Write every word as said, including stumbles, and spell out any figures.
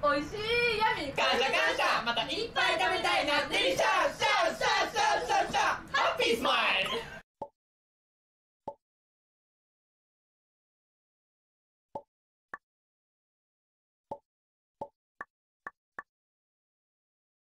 美味しい闇感謝感謝、またいっぱい食べたいなデリシャス。